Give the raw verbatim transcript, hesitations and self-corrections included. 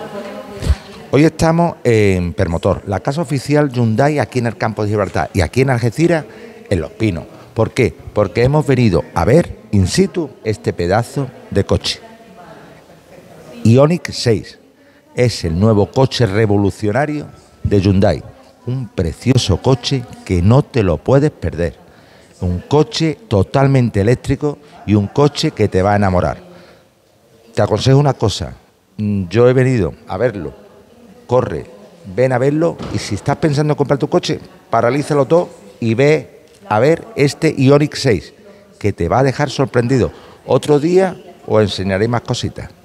Hoy estamos en Permotor, la casa oficial Hyundai aquí en el campo de Gibraltar y aquí en Algeciras, en Los Pinos. ¿Por qué? Porque hemos venido a ver in situ este pedazo de coche. Ioniq seis es el nuevo coche revolucionario de Hyundai. Un precioso coche que no te lo puedes perder. Un coche totalmente eléctrico y un coche que te va a enamorar. Te aconsejo una cosa, yo he venido a verlo. Corre, ven a verlo y si estás pensando en comprar tu coche, paralízalo todo y ve a ver este Ioniq seis, que te va a dejar sorprendido. Otro día os enseñaré más cositas.